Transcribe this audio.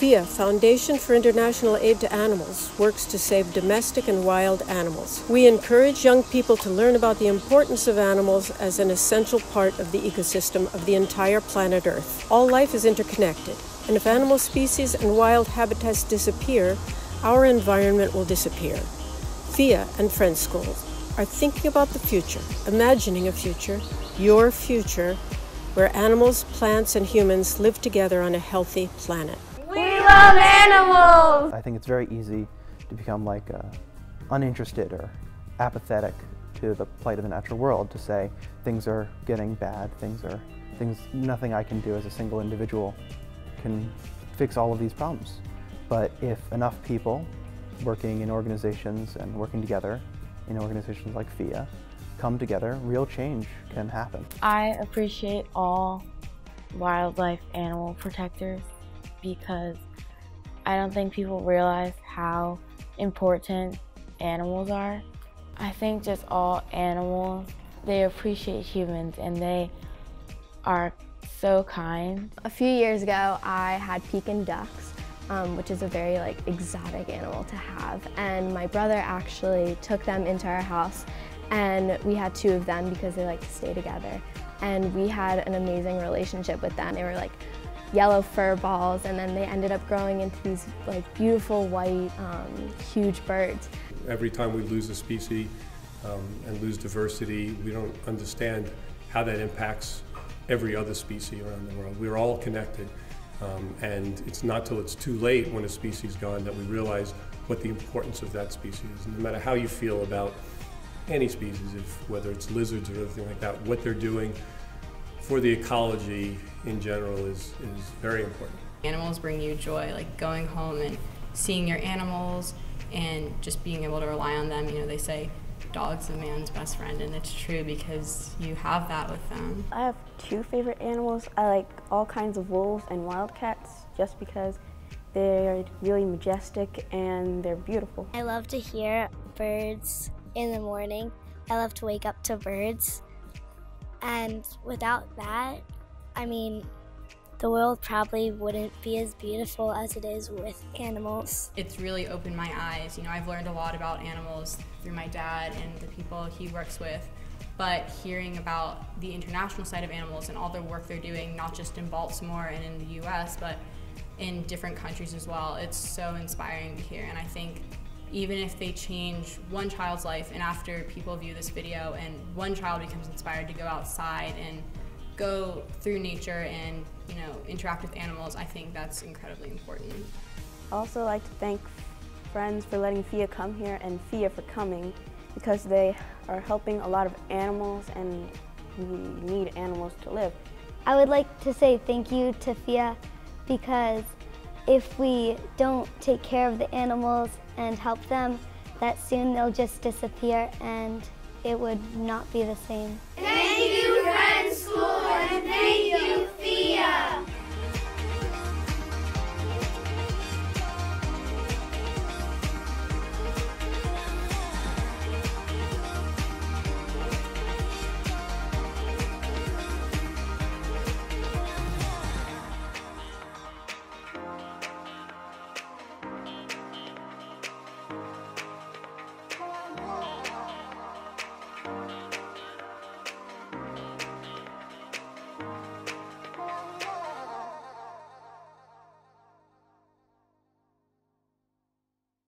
FIA, Foundation for International Aid to Animals, works to save domestic and wild animals. We encourage young people to learn about the importance of animals as an essential part of the ecosystem of the entire planet Earth. All life is interconnected, and if animal species and wild habitats disappear, our environment will disappear. FIA and Friends Schools are thinking about the future, imagining a future, your future, where animals, plants, and humans live together on a healthy planet. We love animals! I think it's very easy to become uninterested or apathetic to the plight of the natural world, to say things are getting bad, nothing I can do as a single individual can fix all of these problems. But if enough people working in organizations and working together in organizations like FIA come together, real change can happen. I appreciate all wildlife animal protectors because I don't think people realize how important animals are. I think just all animals, they appreciate humans and they are so kind. A few years ago, I had Pekin ducks, which is a very exotic animal to have. And my brother actually took them into our house, and we had 2 of them because they like to stay together. And we had an amazing relationship with them. They were yellow fur balls, and then they ended up growing into these beautiful white, huge birds. Every time we lose a species and lose diversity, we don't understand how that impacts every other species around the world. We're all connected, and it's not till it's too late when a species is gone that we realize what the importance of that species is. And no matter how you feel about any species, whether it's lizards or anything like that, what they're doing for the ecology in general is very important. Animals bring you joy, like going home and seeing your animals and just being able to rely on them. You know, they say dog's a man's best friend, and it's true because you have that with them. I have 2 favorite animals. I like all kinds of wolves and wildcats just because they're really majestic and they're beautiful. I love to hear birds in the morning. I love to wake up to birds. And without that, the world probably wouldn't be as beautiful as it is with animals. It's really opened my eyes. You know, I've learned a lot about animals through my dad and the people he works with, but hearing about the international side of animals and all the work they're doing, not just in Baltimore and in the US, but in different countries as well, it's so inspiring to hear. And I think even if they change one child's life, and after people view this video and one child becomes inspired to go outside and go through nature and interact with animals, I think that's incredibly important. I also like to thank Friends for letting FIA come here and FIA for coming, because they are helping a lot of animals and we need animals to live. I would like to say thank you to FIA, because if we don't take care of the animals and help them, that soon they'll just disappear and it would not be the same. Thank you, Friends School, and thank you.